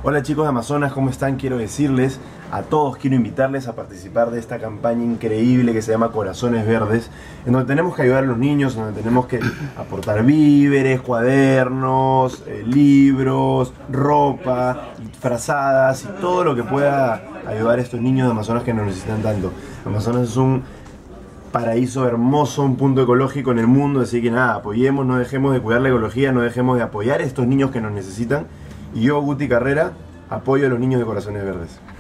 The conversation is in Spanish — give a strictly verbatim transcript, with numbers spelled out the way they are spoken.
Hola chicos de Amazonas, ¿cómo están? Quiero decirles a todos, quiero invitarles a participar de esta campaña increíble que se llama Corazones Verdes, en donde tenemos que ayudar a los niños, en donde tenemos que aportar víveres, cuadernos, eh, libros, ropa, frazadas y todo lo que pueda ayudar a estos niños de Amazonas que nos necesitan tanto. Amazonas es un paraíso hermoso, un punto ecológico en el mundo, así que nada, apoyemos, no dejemos de cuidar la ecología, no dejemos de apoyar a estos niños que nos necesitan. Y yo, Guti Carrera, apoyo a los niños de Corazones Verdes.